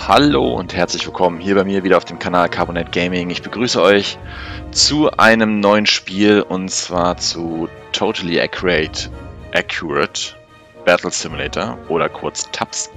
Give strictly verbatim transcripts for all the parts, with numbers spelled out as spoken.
Hallo und herzlich willkommen hier bei mir wieder auf dem Kanal Carbonet Gaming. Ich begrüße euch zu einem neuen Spiel und zwar zu Totally Accurate, Accurate Battle Simulator oder kurz T A P S.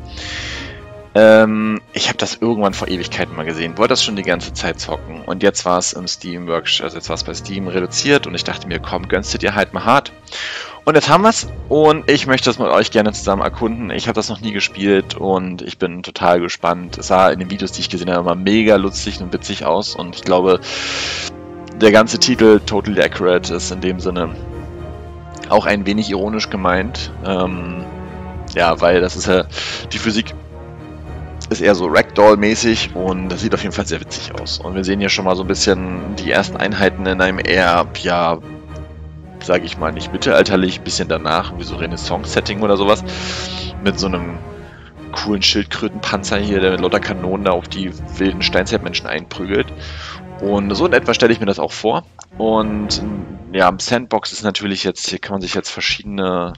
Ähm, ich habe das irgendwann vor Ewigkeiten mal gesehen, wollte das schon die ganze Zeit zocken und jetzt war es im Steam Workshop, also jetzt war es bei Steam reduziert und ich dachte mir, komm, gönnst du dir halt mal hart. Und jetzt haben wir es und ich möchte das mit euch gerne zusammen erkunden. Ich habe das noch nie gespielt und ich bin total gespannt. Es sah in den Videos, die ich gesehen habe, immer mega lustig und witzig aus und ich glaube, der ganze Titel Totally Accurate ist in dem Sinne auch ein wenig ironisch gemeint. Ähm, ja, weil das ist ja, die Physik ist eher so Ragdoll-mäßig und das sieht auf jeden Fall sehr witzig aus. Und wir sehen hier schon mal so ein bisschen die ersten Einheiten in einem eher, ja, sage ich mal, nicht mittelalterlich, bisschen danach, wie so Renaissance-Setting oder sowas, mit so einem coolen Schildkrötenpanzer hier, der mit lauter Kanonen da auf die wilden Steinzeitmenschen einprügelt. Und so in etwa stelle ich mir das auch vor. Und ja, im Sandbox ist natürlich jetzt, hier kann man sich jetzt verschiedene,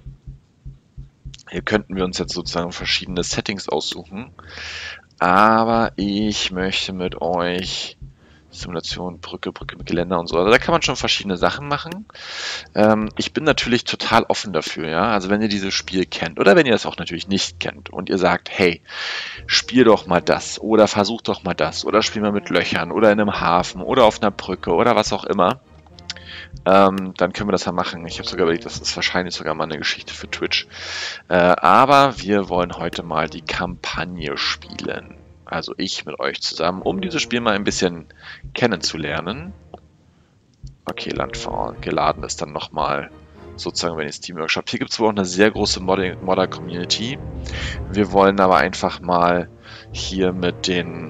hier könnten wir uns jetzt sozusagen verschiedene Settings aussuchen. Aber ich möchte mit euch Simulation, Brücke, Brücke mit Geländer und so. Also da kann man schon verschiedene Sachen machen. Ähm, ich bin natürlich total offen dafür, ja. Also wenn ihr dieses Spiel kennt oder wenn ihr das auch natürlich nicht kennt und ihr sagt, hey, spiel doch mal das oder versuch doch mal das oder spiel mal mit Löchern oder in einem Hafen oder auf einer Brücke oder was auch immer, ähm, dann können wir das ja machen. Ich habe sogar überlegt, das ist wahrscheinlich sogar mal eine Geschichte für Twitch. Äh, aber wir wollen heute mal die Kampagne spielen. Also ich mit euch zusammen, um dieses Spiel mal ein bisschen kennenzulernen. Okay, Landfahren geladen ist dann nochmal sozusagen bei den Steam Workshop. Hier gibt es wohl auch eine sehr große Modder-Community. Wir wollen aber einfach mal hier mit den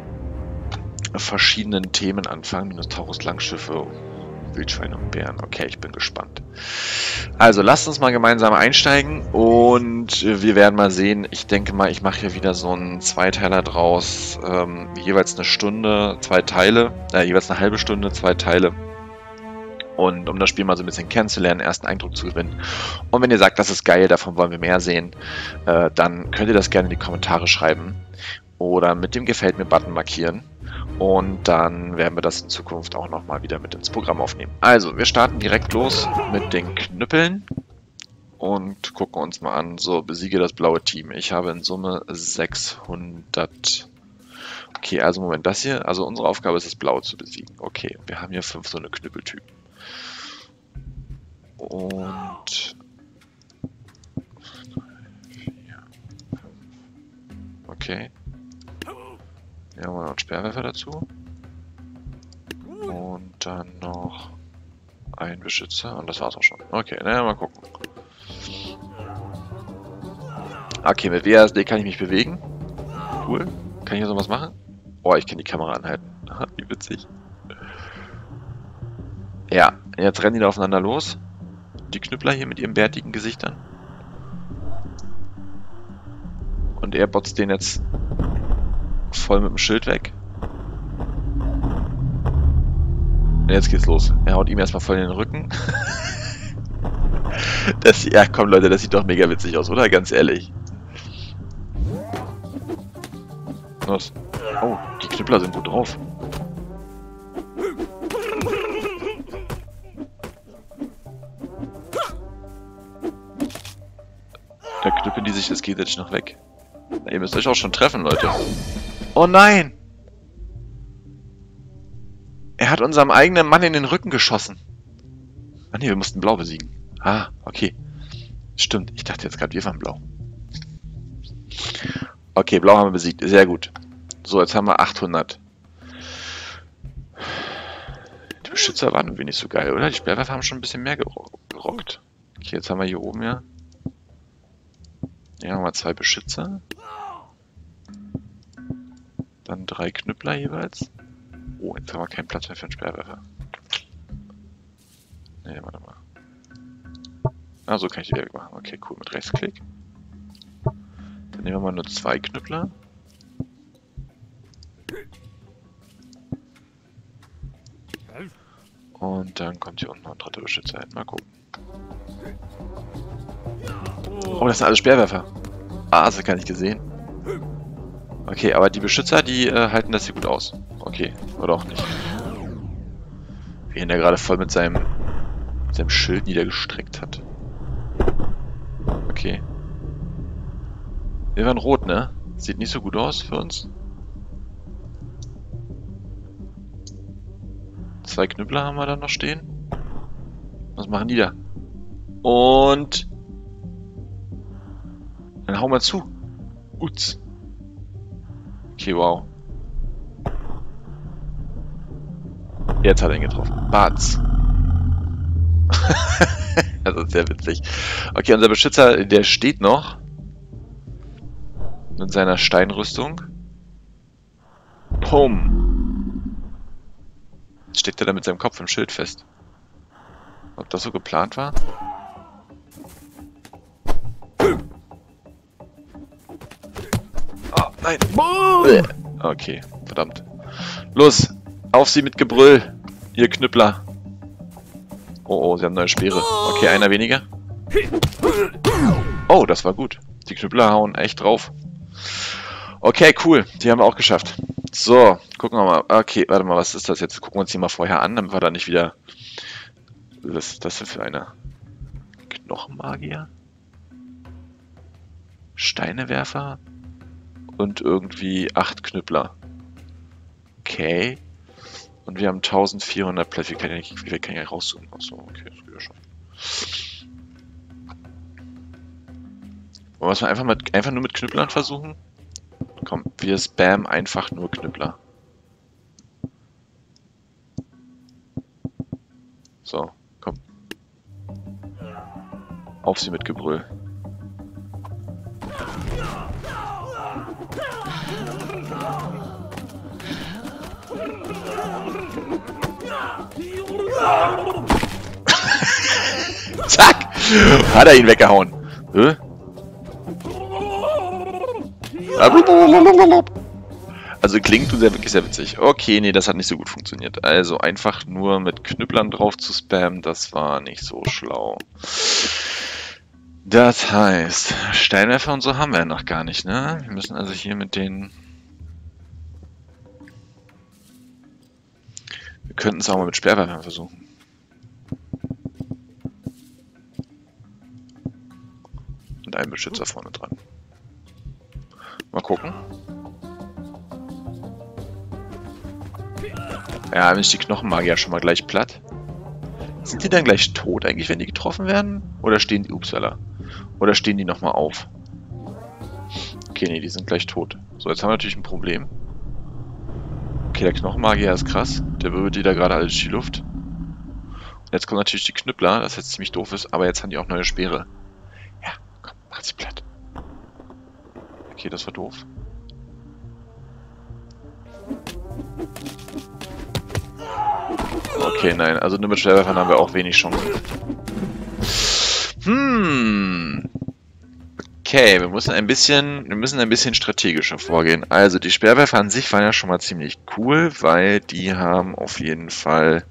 verschiedenen Themen anfangen. Minotaurus, Langschiffe, Wildschweine und Bären. Okay, ich bin gespannt. Also, lasst uns mal gemeinsam einsteigen und wir werden mal sehen. Ich denke mal, ich mache hier wieder so einen Zweiteiler draus. Ähm, jeweils eine Stunde, zwei Teile. Äh, jeweils eine halbe Stunde, zwei Teile. Und um das Spiel mal so ein bisschen kennenzulernen, ersten Eindruck zu gewinnen. Und wenn ihr sagt, das ist geil, davon wollen wir mehr sehen, äh, dann könnt ihr das gerne in die Kommentare schreiben. Oder mit dem Gefällt mir-Button markieren. Und dann werden wir das in Zukunft auch nochmal wieder mit ins Programm aufnehmen. Also, wir starten direkt los mit den Knüppeln und gucken uns mal an. So, besiege das blaue Team. Ich habe in Summe sechshundert. Okay, also Moment, das hier. Also unsere Aufgabe ist es, Blau zu besiegen. Okay, wir haben hier fünf so eine Knüppeltypen. Und okay. Hier haben wir noch einen Sperrwerfer dazu. Und dann noch ein Beschützer. Und das war's auch schon. Okay, naja, mal gucken. Okay, mit W A S D kann ich mich bewegen. Cool. Kann ich hier sowas machen? Oh, ich kann die Kamera anhalten. Aha, wie witzig. Ja, jetzt rennen die da aufeinander los. Die Knüppler hier mit ihren bärtigen Gesichtern. Und er botzt den jetzt voll mit dem Schild weg. Und jetzt geht's los. Er haut ihm erstmal voll in den Rücken. Das, ja, komm Leute, das sieht doch mega witzig aus, oder? Ganz ehrlich. Was? Oh, die Knüppler sind gut drauf. Da knüppeln die sich das gegenseitig noch weg. Na, ihr müsst euch auch schon treffen, Leute. Oh nein! Er hat unserem eigenen Mann in den Rücken geschossen. Ah ne, wir mussten Blau besiegen. Ah, okay. Stimmt, ich dachte jetzt gerade, wir waren Blau. Okay, Blau haben wir besiegt. Sehr gut. So, jetzt haben wir achthundert. Die Beschützer waren irgendwie nicht so geil, oder? Die Sperrwerfer haben schon ein bisschen mehr gerockt. Okay, jetzt haben wir hier oben ja. Hier haben wir zwei Beschützer. Dann drei Knüppler jeweils. Oh, jetzt haben wir keinen Platz mehr für einen Sperrwerfer. Ne, warte mal. Ah, so kann ich die wieder machen. Okay, cool, mit Rechtsklick. Dann nehmen wir mal nur zwei Knüppler. Und dann kommt hier unten noch ein dritter Beschützer hin. Mal gucken. Oh, das sind alles Sperrwerfer. Ah, das habe ich gar nicht gesehen. Okay, aber die Beschützer, die äh, halten das hier gut aus. Okay, oder auch nicht. Wie ihn der gerade voll mit seinem, seinem Schild niedergestreckt hat. Okay. Wir waren rot, ne? Sieht nicht so gut aus für uns. Zwei Knüppler haben wir da noch stehen. Was machen die da? Und... Dann hauen wir zu. Uts. Okay, wow. Jetzt hat er ihn getroffen. Batz. Das ist sehr witzig. Okay, unser Beschützer, der steht noch. Mit seiner Steinrüstung. Pum. Jetzt steckt er da mit seinem Kopf im Schild fest. Ob das so geplant war? Oh, nein. Okay, verdammt. Los, auf sie mit Gebrüll, ihr Knüppler. Oh, oh, sie haben neue Speere. Okay, einer weniger. Oh, das war gut. Die Knüppler hauen echt drauf. Okay, cool. Die haben wir auch geschafft. So, gucken wir mal. Okay, warte mal, was ist das jetzt? Gucken wir uns die mal vorher an, damit wir da nicht wieder... Was ist das denn für eine? Knochenmagier? Steinewerfer? Und irgendwie acht Knüppler. Okay. Und wir haben eintausendvierhundert Plätze. Wie kann ich, wie kann ich rauszoomen? Achso, okay, das geht ja schon. Wollen wir es mal einfach, mit, einfach nur mit Knüpplern versuchen? Komm, wir spammen einfach nur Knüppler. So, komm. Auf sie mit Gebrüll. Zack! Hat er ihn weggehauen. Hä? Also klingt tut ja wirklich sehr witzig. Okay, nee, das hat nicht so gut funktioniert. Also einfach nur mit Knüpplern drauf zu spammen, das war nicht so schlau. Das heißt, Steinwerfer und so haben wir ja noch gar nicht, ne? Wir müssen also hier mit den... Wir könnten es auch mal mit Speerwerfern versuchen. Und einen Beschützer vorne dran. Mal gucken. Ja, dann ist die Knochenmagier schon mal gleich platt. Sind die dann gleich tot eigentlich, wenn die getroffen werden? Oder stehen die... Upsala. Oder stehen die nochmal auf? Okay, nee, die sind gleich tot. So, jetzt haben wir natürlich ein Problem. Okay, der Knochenmagier ist krass. Der wirbelt die da gerade alles in die Luft. Und jetzt kommen natürlich die Knüppler, das jetzt ziemlich doof ist, aber jetzt haben die auch neue Speere. Ja, komm, macht sie platt. Okay, das war doof. Okay, nein, also nur mit Schwerwerfern haben wir auch wenig Chancen. Hm. Okay, wir müssen ein bisschen, wir müssen ein bisschen strategischer vorgehen. Also die Speerwerfer an sich waren ja schon mal ziemlich cool, weil die haben auf jeden Fall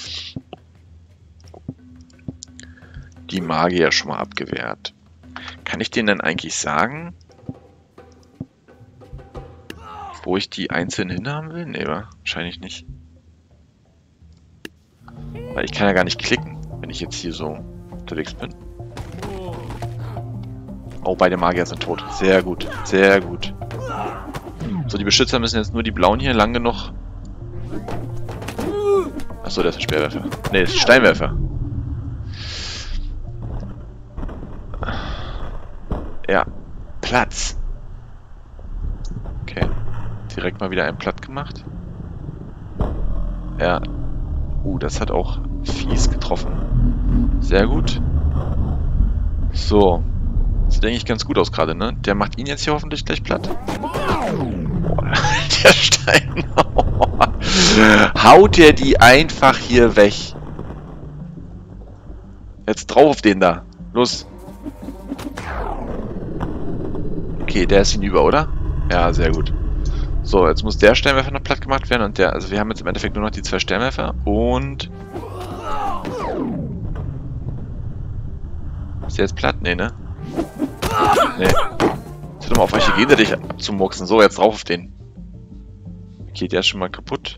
die Magier schon mal abgewehrt. Kann ich denen dann eigentlich sagen, wo ich die einzeln hinhaben will? Nee, wahrscheinlich nicht. Weil ich kann ja gar nicht klicken, wenn ich jetzt hier so unterwegs bin. Oh, beide Magier sind tot. Sehr gut, sehr gut. So, die Beschützer müssen jetzt nur die blauen hier lang genug... Achso, der ist ein Speerwerfer. Ne, das ist ein Steinwerfer. Ja, Platz. Okay. Direkt mal wieder einen platt gemacht. Ja. Uh, das hat auch fies getroffen. Sehr gut. So. Sieht eigentlich ganz gut aus gerade, ne? Der macht ihn jetzt hier hoffentlich gleich platt. Boah, der Stein. Haut der die einfach hier weg. Jetzt drauf auf den da. Los. Okay, der ist hinüber, oder? Ja, sehr gut. So, jetzt muss der Steinwerfer noch platt gemacht werden und der... Also wir haben jetzt im Endeffekt nur noch die zwei Steinwerfer und... Ist der jetzt platt? Nee, ne? Nee. Hör doch mal auf, euch hier gegenseitig abzumurksen. So, jetzt drauf auf den. Okay, der ist schon mal kaputt.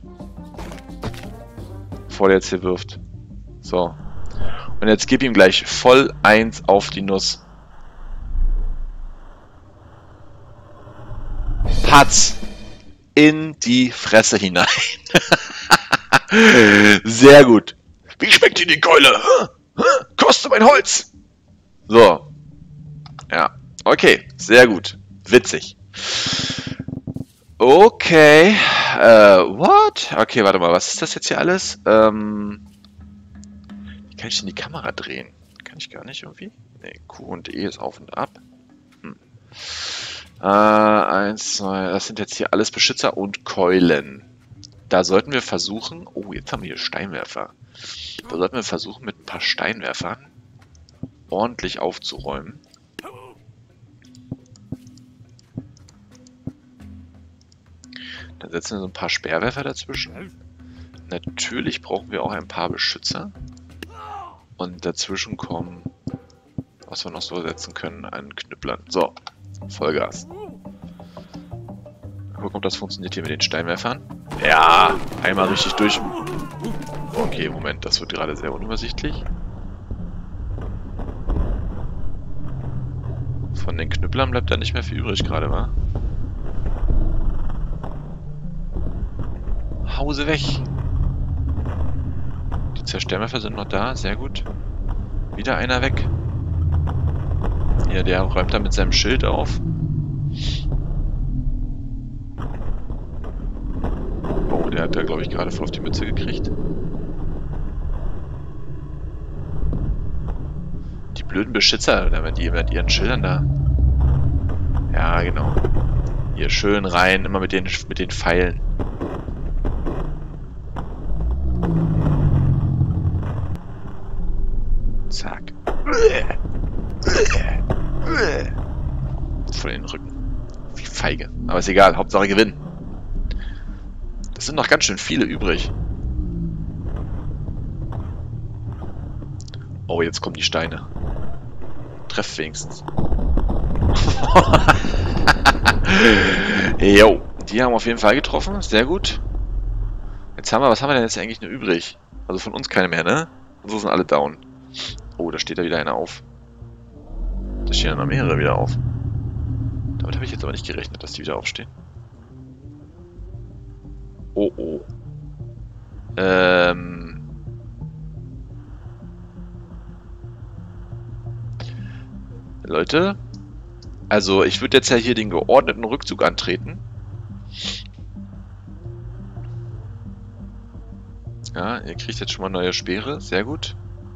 Bevor der jetzt hier wirft. So. Und jetzt gib ihm gleich voll eins auf die Nuss. Patz! In die Fresse hinein. Sehr gut. Wie schmeckt dir die Keule? Kostet mein Holz! So. Ja. Okay. Sehr gut. Witzig. Okay. Äh, what? Okay, warte mal. Was ist das jetzt hier alles? Ähm. Wie kann ich denn die Kamera drehen? Kann ich gar nicht irgendwie? Ne, Q und E ist auf und ab. Hm. Äh, eins, zwei. Das sind jetzt hier alles Beschützer und Keulen. Da sollten wir versuchen... Oh, jetzt haben wir hier Steinwerfer. Da sollten wir versuchen, mit ein paar Steinwerfern ordentlich aufzuräumen. Dann setzen wir so ein paar Speerwerfer dazwischen. Natürlich brauchen wir auch ein paar Beschützer. Und dazwischen kommen, was wir noch so setzen können, einen Knüpplern. So, Vollgas. Gucken, ob das funktioniert hier mit den Steinwerfern. Ja, einmal richtig durch. Okay, Moment, das wird gerade sehr unübersichtlich. Von den Knüpplern bleibt da nicht mehr viel übrig gerade, wa? Hause weg! Die Zerstörwerfer sind noch da, sehr gut. Wieder einer weg. Ja, der räumt da mit seinem Schild auf. Oh, der hat da, glaube ich, gerade voll auf die Mütze gekriegt. Die blöden Beschützer, die mit ihren Schildern da. Ja, genau. Hier schön rein, immer mit den, mit den Pfeilen. Zack. Voll in den Rücken. Wie feige. Aber ist egal, Hauptsache gewinnen. Das sind noch ganz schön viele übrig. Oh, jetzt kommen die Steine. Treff wenigstens. Jo, die haben auf jeden Fall getroffen. Sehr gut. Jetzt haben wir, was haben wir denn jetzt eigentlich nur übrig? Also von uns keine mehr, ne? Und so sind alle down. Oh, da steht da wieder einer auf. Da stehen dann noch mehrere wieder auf. Damit habe ich jetzt aber nicht gerechnet, dass die wieder aufstehen. Oh, oh. Ähm... Leute, also ich würde jetzt ja hier den geordneten Rückzug antreten. Ja, ihr kriegt jetzt schon mal neue Speere, sehr gut.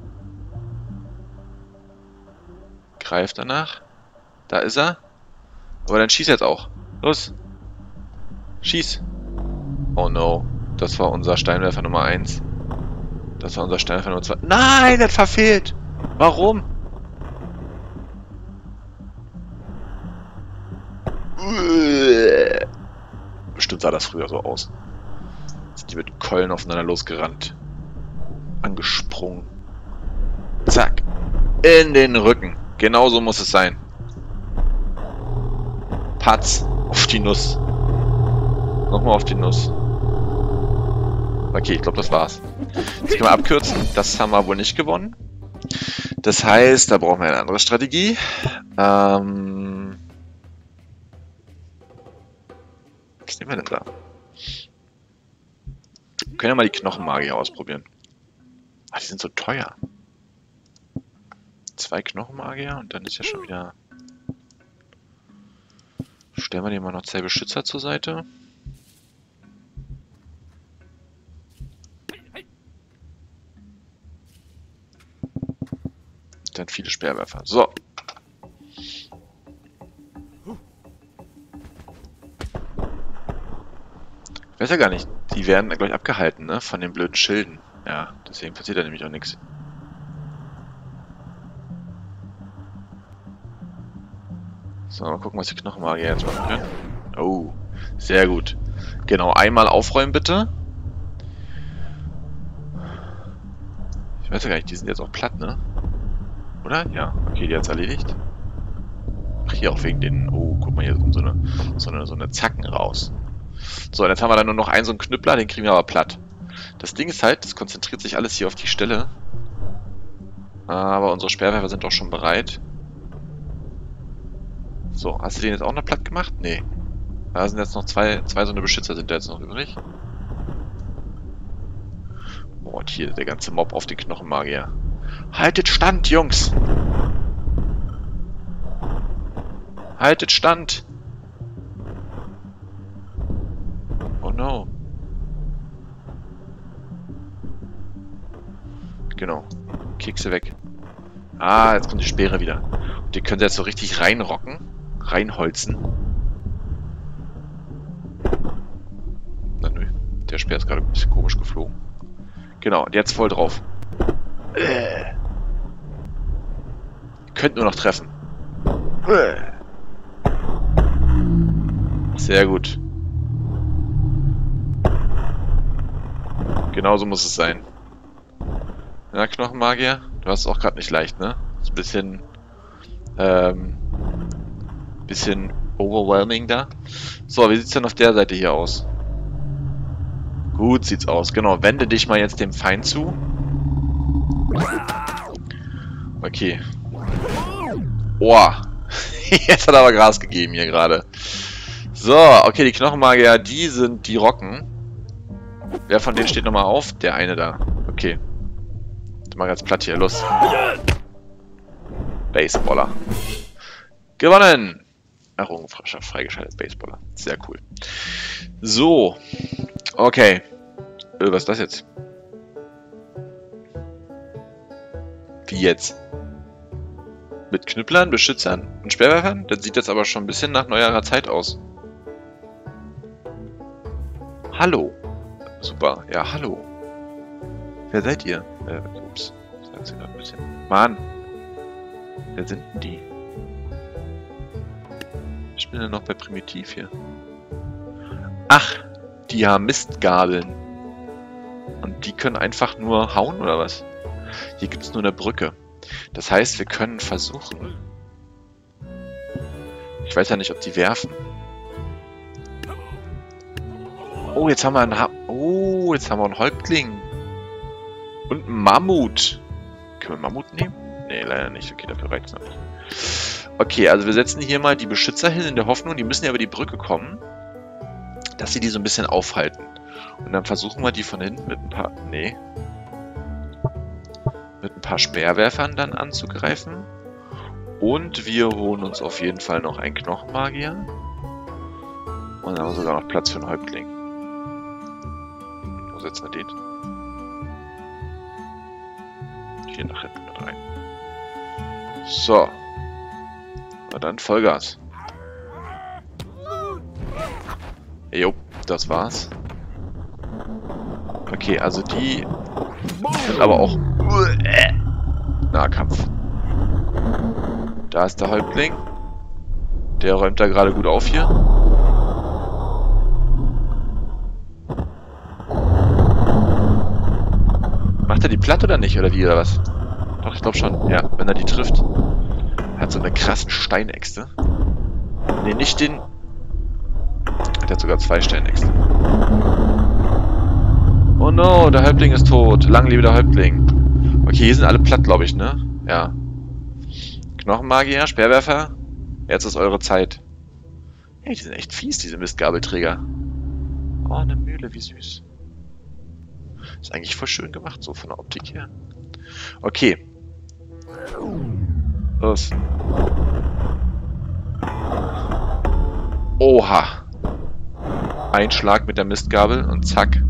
Greift danach. Da ist er. Aber dann schieß jetzt auch. Los. Schieß. Oh no. Das war unser Steinwerfer Nummer eins. Das war unser Steinwerfer Nummer zwei. Nein, das verfehlt. Warum? Bestimmt sah das früher so aus. Sind die mit Keulen aufeinander losgerannt. Angesprungen. Zack. In den Rücken. Genauso muss es sein. Patz. Auf die Nuss. Nochmal auf die Nuss. Okay, ich glaube, das war's. Jetzt können wir abkürzen. Das haben wir wohl nicht gewonnen. Das heißt, da brauchen wir eine andere Strategie. Ähm... Was nehmen wir denn da? Wir können ja mal die Knochenmagier ausprobieren. Ah, die sind so teuer. Zwei Knochenmagier und dann ist ja schon wieder... Stellen wir dir mal noch zwei Beschützer zur Seite. Dann viele Speerwerfer. So. Ich weiß ja gar nicht. Die werden gleich abgehalten, ne? Von den blöden Schilden. Ja, deswegen passiert da nämlich auch nichts. So, mal gucken, was die Knochenmagier jetzt machen können. Oh, sehr gut. Genau, einmal aufräumen bitte. Ich weiß ja gar nicht, die sind jetzt auch platt, ne? Oder? Ja, okay, die hat's erledigt. Ach, Hier auch wegen den... Oh, guck mal, hier kommt so eine, so eine, so eine Zacken raus. So, und jetzt haben wir dann nur noch einen so einen Knüppler, den kriegen wir aber platt. Das Ding ist halt, das konzentriert sich alles hier auf die Stelle. Aber unsere Sperrwerfer sind doch schon bereit. So, hast du den jetzt auch noch platt gemacht? Nee. Da sind jetzt noch zwei, zwei so eine Beschützer sind da jetzt noch übrig. Oh, und hier der ganze Mob auf den Knochenmagier. Haltet Stand, Jungs! Haltet Stand! Oh no. Genau. Kekse weg. Ah, jetzt kommt die Speere wieder. Und die können sie jetzt so richtig reinrocken. Reinholzen. Na nö. Der Speer ist gerade ein bisschen komisch geflogen. Genau, und jetzt voll drauf. Äh. Könnt nur noch treffen. Äh. Sehr gut. Genauso muss es sein. Ja, Knochenmagier, du hast es auch gerade nicht leicht, ne? Ist ein bisschen, ähm, bisschen overwhelming da. So, wie sieht's denn auf der Seite hier aus? Gut sieht's aus, genau. Wende dich mal jetzt dem Feind zu. Okay. Boah. Jetzt hat er aber Gras gegeben hier gerade. So, okay, die Knochenmagier, die sind, die rocken. Wer von denen steht nochmal auf? Der eine da. Okay. Mal ganz platt hier, los. Baseballer. Gewonnen! Errungenschaft freigeschaltet, Baseballer. Sehr cool. So. Okay. Äh, was ist das jetzt? Wie jetzt? Mit Knüpplern, Beschützern und Sperrwerfern? Das sieht jetzt aber schon ein bisschen nach neuerer Zeit aus. Hallo. Super. Ja, hallo. Wer seid ihr? Äh, ups. Das sagt ein bisschen. Mann! Wer sind denn die? Ich bin ja noch bei Primitiv hier. Ach! Die haben Mistgabeln. Und die können einfach nur hauen, oder was? Hier gibt es nur eine Brücke. Das heißt, wir können versuchen... Ich weiß ja nicht, ob die werfen. Oh, jetzt haben wir einen... Ha oh, jetzt haben wir einen Häuptling. Und ein Mammut. Können wir Mammut nehmen? Nee, leider nicht. Okay, dafür reicht es noch nicht. Okay, also wir setzen hier mal die Beschützer hin in der Hoffnung, die müssen ja über die Brücke kommen, dass sie die so ein bisschen aufhalten. Und dann versuchen wir die von hinten mit ein paar... Nee. Mit ein paar Speerwerfern dann anzugreifen. Und wir holen uns auf jeden Fall noch einen Knochenmagier. Und dann haben wir sogar noch Platz für einen Häuptling. Wo setzen wir den? Hier nach hinten mit rein. So. Na dann Vollgas. Jo, das war's. Okay, also die sind aber auch Nahkampf. Da ist der Häuptling. Der räumt da gerade gut auf hier. Macht er die platt oder nicht? Oder wie, oder was? Doch, ich glaube schon. Ja, wenn er die trifft. Er hat so eine krassen Steinäxte. Ne, nicht den... Er hat sogar zwei Steinäxte. Oh no, der Häuptling ist tot. Lang lebe der Häuptling. Okay, hier sind alle platt, glaube ich, ne? Ja. Knochenmagier, Speerwerfer. Jetzt ist eure Zeit. Hey, die sind echt fies, diese Mistgabelträger. Oh, eine Mühle, wie süß. Ist eigentlich voll schön gemacht, so von der Optik her. Okay. Los. Oha. Ein Schlag mit der Mistgabel und zack.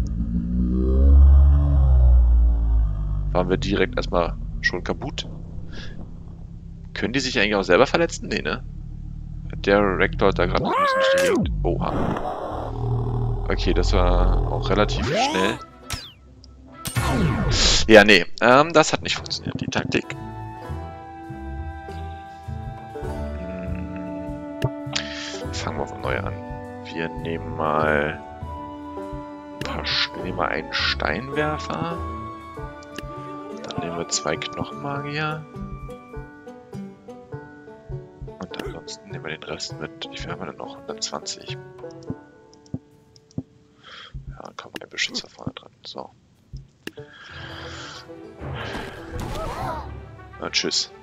Waren wir direkt erstmal schon kaputt. Können die sich eigentlich auch selber verletzen? Nee, ne? Der Rektor hat da gerade noch ein bisschen durch die Gegend. Oha. Okay, das war auch relativ schnell. Ja, nee. Ähm, das hat nicht funktioniert, die Taktik. Hm. Fangen wir von neu an. Wir nehmen mal ein paar, wir nehmen mal einen Steinwerfer. Dann nehmen wir zwei Knochenmagier. Und dann Ansonsten nehmen wir den Rest mit. Wie viel haben wir denn noch? hundertzwanzig. Ja, dann kommt ein Beschützer vorne dran. So. Na, tschüss.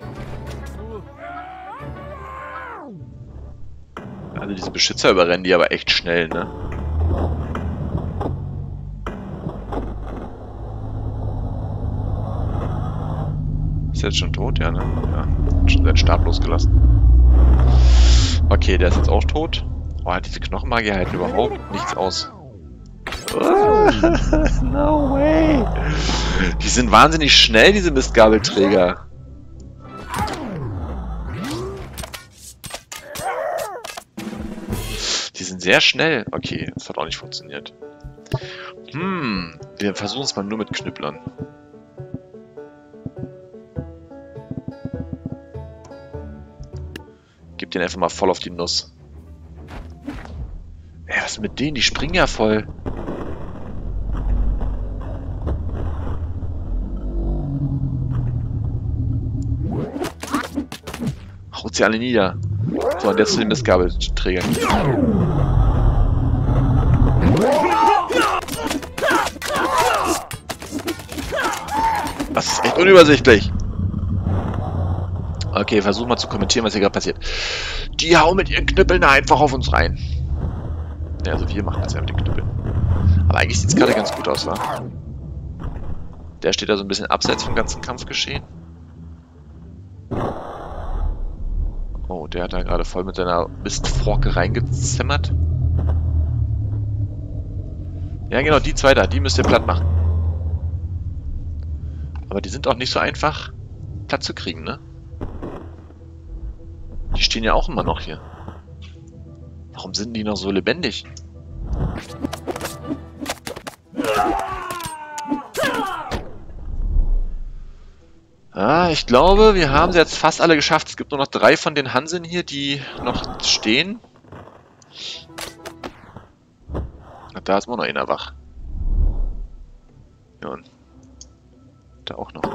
Also diese Beschützer überrennen die aber echt schnell, ne? Ist jetzt schon tot? Ja, ne? Ja. Schon seinen Stab losgelassen. Okay, der ist jetzt auch tot. Oh, diese Knochenmagier halten überhaupt nichts aus. No way! Die sind wahnsinnig schnell, diese Mistgabelträger. Die sind sehr schnell. Okay, das hat auch nicht funktioniert. Hm, wir versuchen es mal nur mit Knüpplern. Gib den einfach mal voll auf die Nuss. Ey, was ist mit denen? Die springen ja voll. Haut sie alle nieder. So, und jetzt zu den Mistgabelträgern. Das ist echt unübersichtlich. Okay, versuch mal zu kommentieren, was hier gerade passiert. Die hauen mit ihren Knüppeln einfach auf uns rein. Ja, also wir machen das ja mit den Knüppeln. Aber eigentlich sieht es gerade ganz gut aus, wa? Der steht da so ein bisschen abseits vom ganzen Kampfgeschehen. Oh, der hat da gerade voll mit seiner Mistforke reingezimmert. Ja, genau, die zwei da, die müsst ihr platt machen. Aber die sind auch nicht so einfach platt zu kriegen, ne? Die stehen ja auch immer noch hier. Warum sind die noch so lebendig? Ah, ich glaube, wir haben sie jetzt fast alle geschafft. Es gibt nur noch drei von den Hansen hier, die noch stehen. Und da ist immer noch einer wach. Ja, und da auch noch.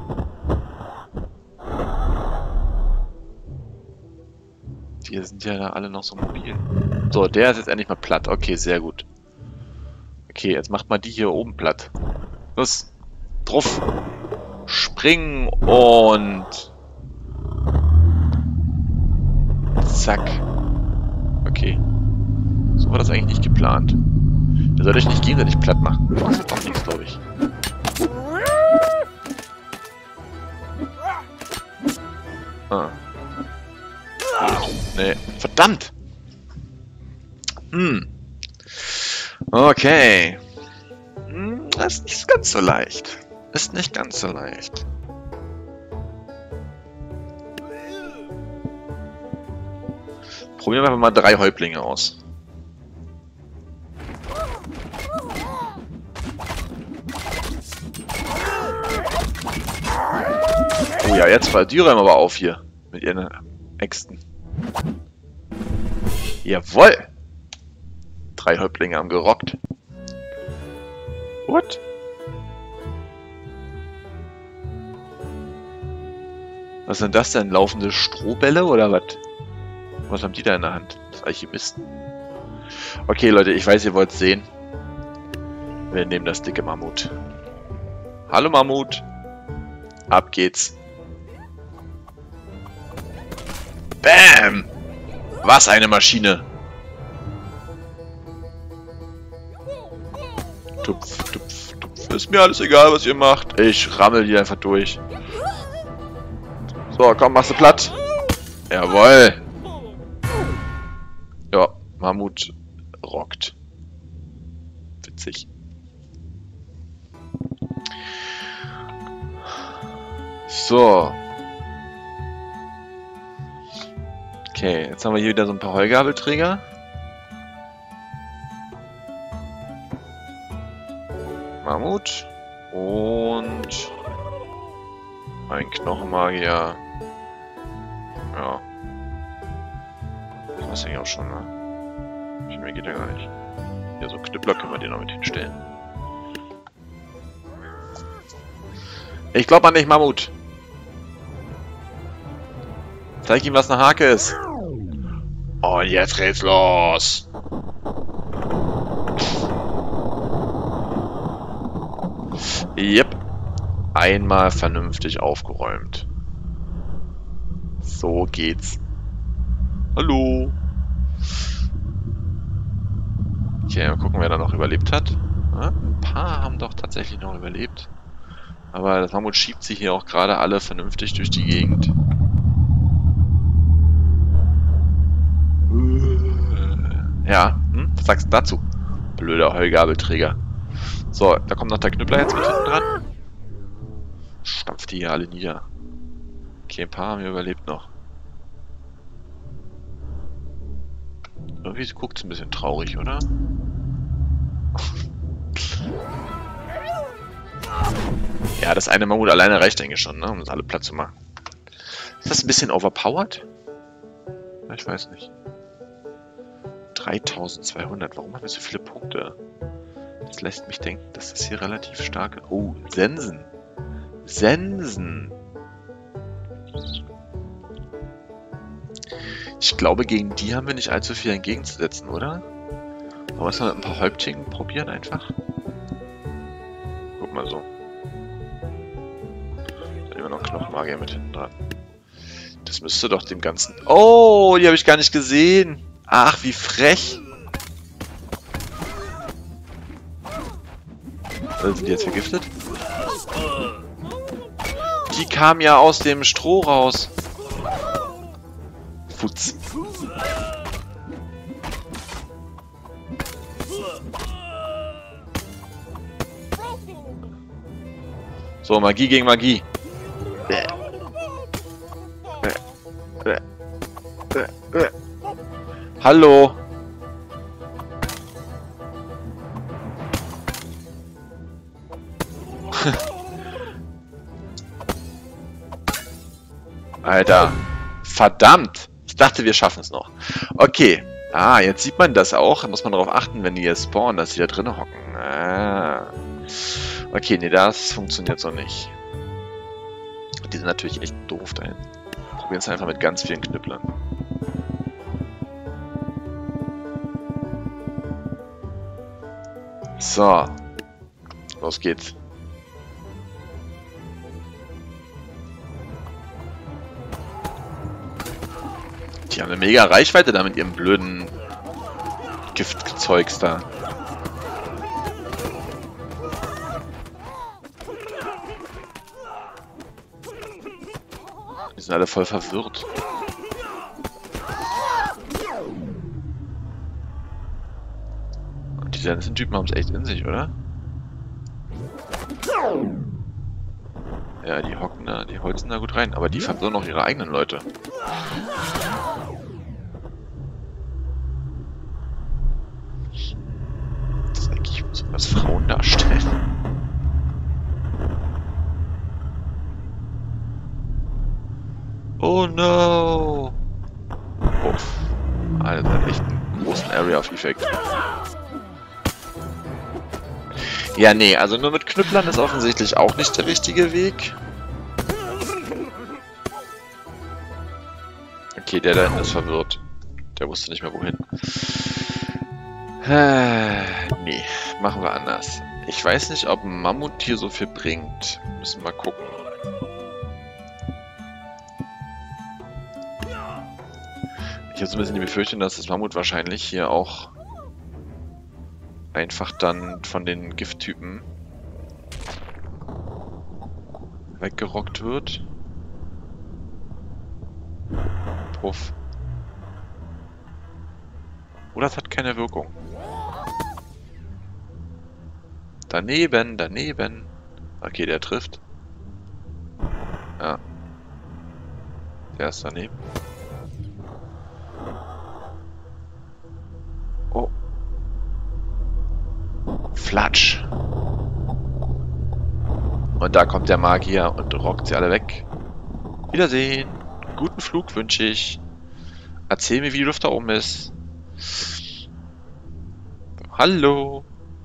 Die sind ja da alle noch so mobil. So, der ist jetzt endlich mal platt. Okay, sehr gut. Okay, jetzt macht mal die hier oben platt. Los, drauf. Springen und... Zack. Okay. So war das eigentlich nicht geplant. Ihr sollt euch nicht gegenseitig platt machen. Das wird auch nichts, glaube ich. Ah. Nee, verdammt! Hm. Okay. Hm, das ist nicht ganz so leicht. Ist nicht ganz so leicht. Probieren wir einfach mal drei Häuptlinge aus. Oh ja, jetzt fallen die räumen aber auf hier. Mit ihren Äxten. Jawoll! Drei Häuptlinge haben gerockt. What? Was sind das denn? Laufende Strohbälle oder was? Was haben die da in der Hand? Das Alchemisten? Okay, Leute, ich weiß, ihr wollt es sehen. Wir nehmen das dicke Mammut. Hallo Mammut. Ab geht's. Bam! Was eine Maschine. Tupf, tupf, tupf. Ist mir alles egal, was ihr macht. Ich rammel die einfach durch. So, komm, machst du platt. Jawoll. Ja, Mammut rockt. Witzig. So. Okay, jetzt haben wir hier wieder so ein paar Heugabelträger. Mammut. Und ein Knochenmagier. Ja. Das weiß ich auch schon, ne? Viel mehr geht ja gar nicht. Ja, so Knüppler können wir den noch mit hinstellen. Ich glaube an dich, Mammut. Zeig ihm, was eine Hake ist. Und jetzt geht's los. Yep. Einmal vernünftig aufgeräumt. So geht's. Hallo. Okay, mal gucken, wer da noch überlebt hat. Ja, ein paar haben doch tatsächlich noch überlebt. Aber das Mammut schiebt sich hier auch gerade alle vernünftig durch die Gegend. Ja, hm? Was sagst du dazu? Blöder Heugabelträger. So, da kommt noch der Knüppler jetzt mit hinten dran. Stampft die hier alle nieder. Okay, ein paar haben hier überlebt noch. Irgendwie guckt es ein bisschen traurig, oder? Ja, das eine Mammut alleine reicht eigentlich schon, ne? Um das alle platt zu machen. Ist das ein bisschen overpowered? Ich weiß nicht. dreitausendzweihundert. Warum haben wir so viele Punkte? Das lässt mich denken, dass das hier relativ stark... Oh, Sensen. Sensen. Ich glaube, gegen die haben wir nicht allzu viel entgegenzusetzen, oder? Wollen wir es mal mit ein paar Häuptlingen probieren einfach? Guck mal so. Da nehmen wir noch Knochenmagier mit hinten dran. Das müsste doch dem Ganzen... Oh, die habe ich gar nicht gesehen. Ach, wie frech. Sind die jetzt vergiftet? Die kamen ja aus dem Stroh raus. Futz. So, Magie gegen Magie. Hallo. Alter. Verdammt. Ich dachte, wir schaffen es noch. Okay. Ah, jetzt sieht man das auch. Da muss man darauf achten, wenn die jetzt spawnen, dass die da drinnen hocken. Ah. Okay, nee, das funktioniert so nicht. Die sind natürlich echt doof dahin. Probieren es einfach mit ganz vielen Knüpplern. So. Los geht's. Die haben eine mega Reichweite da mit ihrem blöden Giftzeugs da. Die sind alle voll verwirrt. Und diese ganzen Typen haben es echt in sich, oder? Ja, die hocken da, die holzen da gut rein. Aber die verwirren noch ihre eigenen Leute. Das ist eigentlich so was Frauen darstellen. Oh no! Uff. Alter, hat echt einen großen Area of Effect. Ja, nee, also nur mit Knüpplern ist offensichtlich auch nicht der richtige Weg. Okay, der da hinten ist verwirrt. Der wusste nicht mehr wohin. Nee, machen wir anders. Ich weiß nicht, ob ein Mammut hier so viel bringt. Müssen wir gucken. Ich habe so ein bisschen die Befürchtung, dass das Mammut wahrscheinlich hier auch einfach dann von den Gifttypen weggerockt wird. Puff. Oder es hat keine Wirkung. Daneben, daneben. Okay, der trifft. Ja. Der ist daneben. Oh. Flatsch. Und da kommt der Magier und rockt sie alle weg. Wiedersehen. Guten Flug wünsche ich. Erzähl mir, wie die Luft da oben ist. Hallo.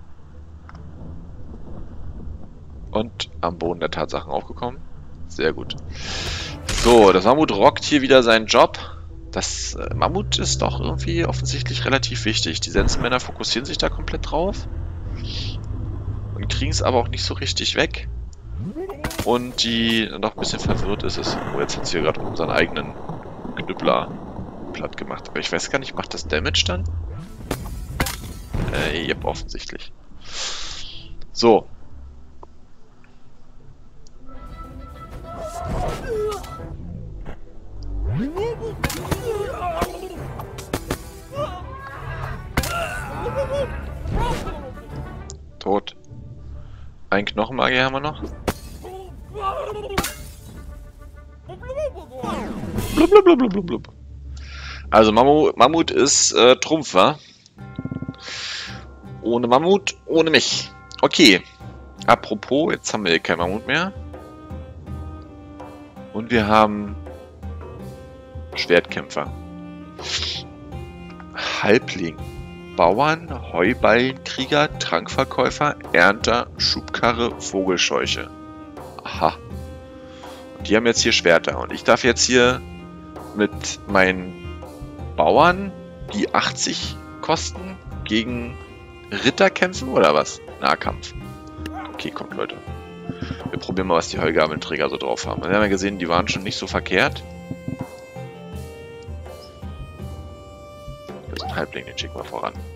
Und am Boden der Tatsachen aufgekommen. Sehr gut. So, das Mammut rockt hier wieder seinen Job. Das äh, Mammut ist doch irgendwie offensichtlich relativ wichtig. Die Sensenmänner fokussieren sich da komplett drauf. Und kriegen es aber auch nicht so richtig weg. Und die noch ein bisschen verwirrt ist es. Oh, jetzt hat sie hier gerade unseren eigenen Knüppler platt gemacht. Aber ich weiß gar nicht, macht das Damage dann? Äh, ja, offensichtlich. So. Tot. Ein Knochenmagier haben wir noch. Blub, blub, blub, blub, blub. Also Mammut, Mammut ist äh, Trumpf, wa? Ohne Mammut, ohne mich. Okay. Apropos, jetzt haben wir hier kein Mammut mehr. Und wir haben Schwertkämpfer. Halbling. Bauern, Heuballenkrieger, Trankverkäufer, Ernter, Schubkarre, Vogelscheuche. Aha. Und die haben jetzt hier Schwerter. Und ich darf jetzt hier mit meinen Bauern, die achtzig kosten, gegen Ritter kämpfen oder was? Nahkampf. Okay, kommt Leute. Wir probieren mal, was die Heugabelträger so drauf haben. Wir haben ja gesehen, die waren schon nicht so verkehrt. Das ist ein Halbling, den schicken wir voran.